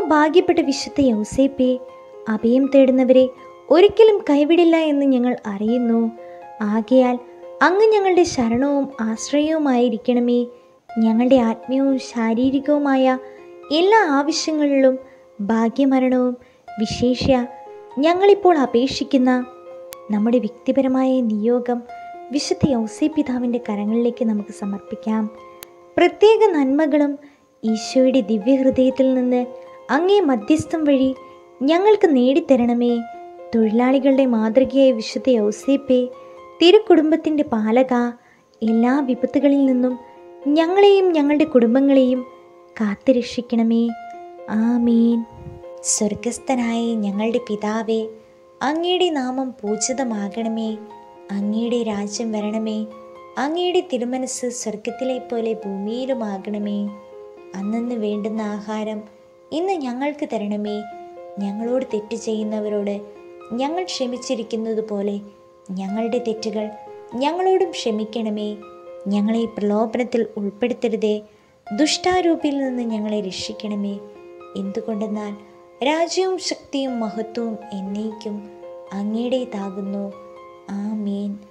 ഭാഗ്യപ്പെട്ട വിശുദ്ധ യൗസേപ്പേ, അഭയം തേടുന്നവരെ ഒരിക്കലും കൈവിടില്ല എന്ന് ഞങ്ങൾ അറിയുന്നു. ആകയാൽ അങ്ങ് ഞങ്ങളുടെ ശരണവും ആശ്രയവുമായിരിക്കണമേ. ഞങ്ങളുടെ ആത്മീയവും ശാരീരികവുമായ എല്ലാ ആവശ്യങ്ങളിലും ഭാഗ്യമരണവും വിശേഷ്യ ഞങ്ങളിപ്പോൾ അപേക്ഷിക്കുന്ന നമ്മുടെ വ്യക്തിപരമായ നിയോഗം വിശുദ്ധ യൗസേപ്പിതാവിൻ്റെ കരങ്ങളിലേക്ക് നമുക്ക് സമർപ്പിക്കാം. പ്രത്യേക നന്മകളും ഈശോയുടെ ദിവ്യഹൃദയത്തിൽ നിന്ന് അങ്ങേ മധ്യസ്ഥം വഴി ഞങ്ങൾക്ക് നേടിത്തരണമേ. തൊഴിലാളികളുടെ മാതൃകയായ വിശുദ്ധ യൗസേപ്പേ, തിരുക്കുടുംബത്തിൻ്റെ പാലക, എല്ലാ വിപത്തുകളിൽ നിന്നും ഞങ്ങളെയും ഞങ്ങളുടെ കുടുംബങ്ങളെയും കാത്തുരക്ഷിക്കണമേ. ആമീൻ. സ്വർഗസ്ഥനായ ഞങ്ങളുടെ പിതാവേ, അങ്ങയുടെ നാമം പൂജിതമാകണമേ. അങ്ങയുടെ രാജ്യം വരണമേ. അങ്ങയുടെ തിരുമനസ് സ്വർഗത്തിലെ പോലെ ഭൂമിയിലുമാകണമേ. അന്നന്ന് വേണ്ടുന്ന ആഹാരം ഇന്ന് ഞങ്ങൾക്ക് തരണമേ. ഞങ്ങളോട് തെറ്റ് ചെയ്യുന്നവരോട് ഞങ്ങൾ ക്ഷമിച്ചിരിക്കുന്നത് പോലെ ഞങ്ങളുടെ തെറ്റുകൾ ഞങ്ങളോടും ക്ഷമിക്കണമേ. ഞങ്ങളെ പ്രലോഭനത്തിൽ ഉൾപ്പെടുത്തരുതേ, ദുഷ്ടാരൂപിയിൽ നിന്ന് ഞങ്ങളെ രക്ഷിക്കണമേ. എന്തുകൊണ്ടെന്നാൽ രാജ്യവും ശക്തിയും മഹത്വവും എന്നേക്കും അങ്ങയുടേതാകുന്നു. ആമേൻ.